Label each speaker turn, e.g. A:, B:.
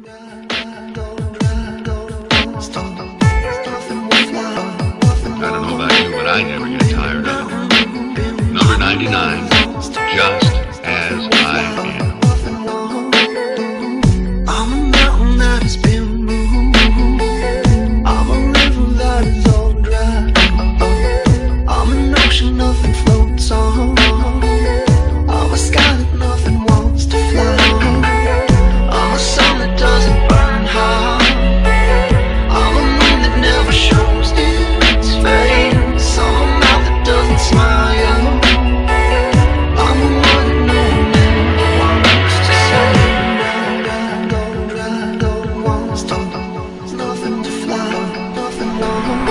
A: I don't know about you, but I never get tired of it. Number 99, just as I am.
B: I'm a mountain that has been moved. I'm a river that is all dry. I'm an ocean nothing floats on. I'm a sky that nothing wants to fly. I'm a sun that doesn't burn hot. I'm a moon that never shows its face. I'm a mouth that doesn't smile. I'm a word that no one ever wants to say. Golden wants to, there's nothing to fly, nothing on.